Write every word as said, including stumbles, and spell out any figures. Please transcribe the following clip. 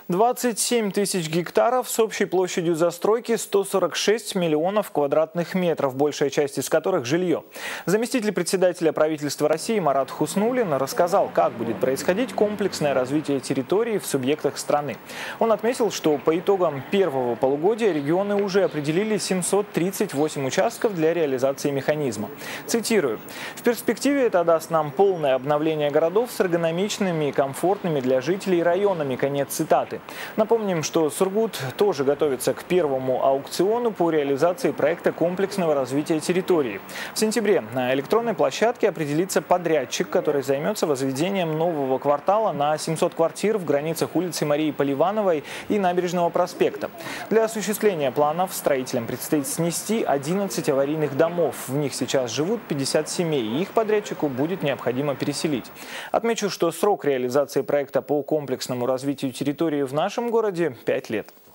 двадцать семь тысяч гектаров с общей площадью застройки сто сорок шесть миллионов квадратных метров, большая часть из которых жилье. Заместитель председателя правительства России Марат Хуснуллин рассказал, как будет происходить комплексное развитие территории в субъектах страны. Он отметил, что по итогам первого полугодия регионы уже определили семьсот тридцать восемь участков для реализации механизма. Цитирую: «В перспективе это даст нам полное обновление городов с эргономичными и комфортными для жителей районами». Конец цитаты. Напомним, что Сургут тоже готовится к первому аукциону по реализации проекта комплексного развития территории. В сентябре на электронной площадке определится подрядчик, который займется возведением нового квартала на семьсот квартир в границах улицы Марии Поливановой и Набережного проспекта. Для осуществления планов строителям предстоит снести одиннадцать аварийных домов. В них сейчас живут пятьдесят семей, и их подрядчику будет необходимо переселить. Отмечу, что срок реализации проекта по комплексному развитию территории в нашем городе – пять лет.